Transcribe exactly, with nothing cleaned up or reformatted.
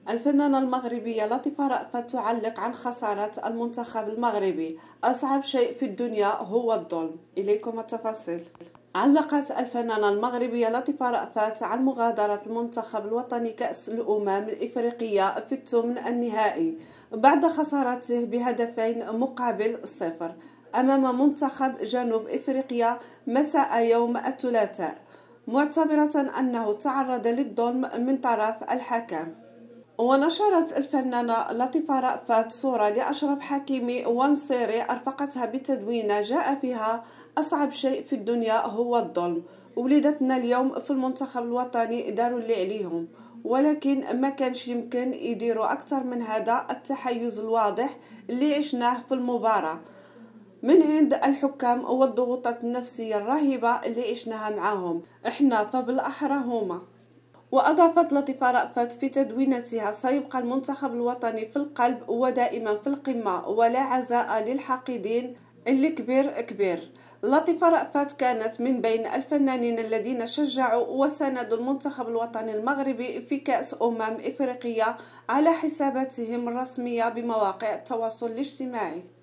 الفنانة المغربية لطيفة رأفت تعلق عن خسارة المنتخب المغربي. أصعب شيء في الدنيا هو الظلم. إليكم التفاصيل. علقت الفنانة المغربية لطيفة رأفت عن مغادرة المنتخب الوطني كأس الأمم الإفريقية في الثمن النهائي بعد خسارته بهدفين مقابل صفر أمام منتخب جنوب إفريقيا مساء يوم الثلاثاء، معتبرة أنه تعرض للظلم من طرف الحكم. ونشرت الفنانة لطيفة رأفت صورة لأشرف حكيمي ونصيري أرفقتها بتدوينة جاء فيها: أصعب شيء في الدنيا هو الظلم، ولدتنا اليوم في المنتخب الوطني داروا اللي عليهم، ولكن ما كانش يمكن يديروا أكثر من هذا التحيز الواضح اللي عشناه في المباراة من عند الحكام والضغوطات النفسية الرهيبة اللي عشناها معهم احنا فبالأحرى هما. وأضافت لطيفة رأفت في تدوينتها: سيبقى المنتخب الوطني في القلب ودائما في القمة، ولا عزاء للحاقدين، اللي كبير كبير. لطيفة رأفت كانت من بين الفنانين الذين شجعوا وساندوا المنتخب الوطني المغربي في كأس أمم إفريقيا على حساباتهم الرسمية بمواقع التواصل الاجتماعي.